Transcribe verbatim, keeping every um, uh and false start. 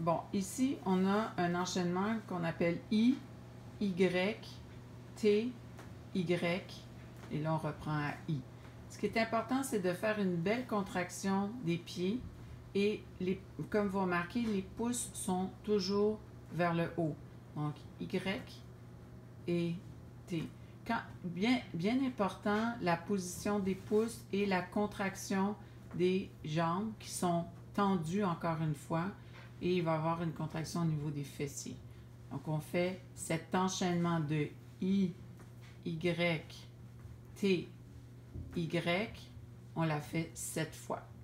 bon, ici, on a un enchaînement qu'on appelle I, Y, T, Y, et là, on reprend à I. Ce qui est important, c'est de faire une belle contraction des pieds et, les, comme vous remarquez, les pouces sont toujours vers le haut. Donc, Y et T. Quand, bien, bien important, la position des pouces et la contraction des jambes qui sont tendues encore une fois, et il va y avoir une contraction au niveau des fessiers. Donc, on fait cet enchaînement de I, Y, T, Y, on l'a fait sept fois.